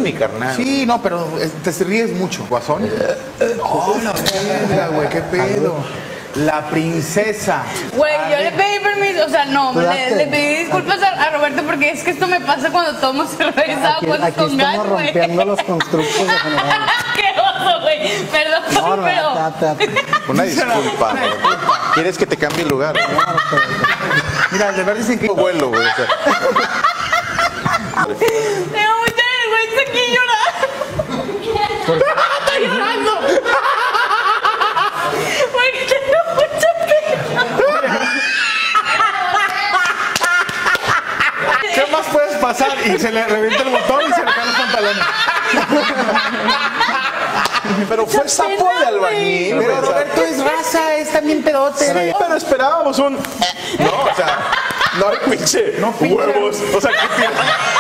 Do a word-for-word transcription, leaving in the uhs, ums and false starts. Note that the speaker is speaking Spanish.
mi carnal. Sí, no, pero te ríes mucho, Guasón. Oh, la verga, güey, qué pedo. La princesa. Güey, yo le pedí permiso, o sea, no, le, le pedí disculpas a, a Roberto porque es que esto me pasa cuando tomo cerveza Aquí, o cosas aquí con gas, estamos güey. rompiendo los constructos de general. ¡Qué oso, güey! Perdón, No, pero... ta, ta, ta. Una disculpa. ¿Quieres que te cambie el lugar? Mira, de verdad dicen que... Vuelo, güey. O sea. Tengo mucha vergüenza aquí llorar. ¡Estoy llorando! Porque tengo mucha pena. ¿Qué más puedes pasar? Y se le revienta el botón y se le caen los pantalones. Pero fue sapo de albañil. Pero Roberto es raza, es también pedote. Pero, pero esperábamos un... No, o sea, no hay pinche No pinche. huevos. O sea, ¿qué tiene?